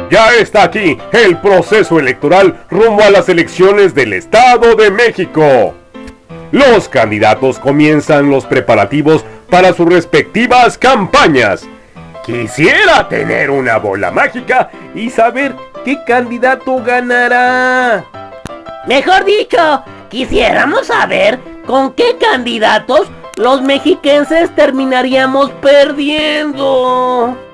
Ya está aquí el proceso electoral rumbo a las elecciones del Estado de México. Los candidatos comienzan los preparativos para sus respectivas campañas. Quisiera tener una bola mágica y saber qué candidato ganará. Mejor dicho, quisiéramos saber con qué candidatos los mexiquenses terminaríamos perdiendo.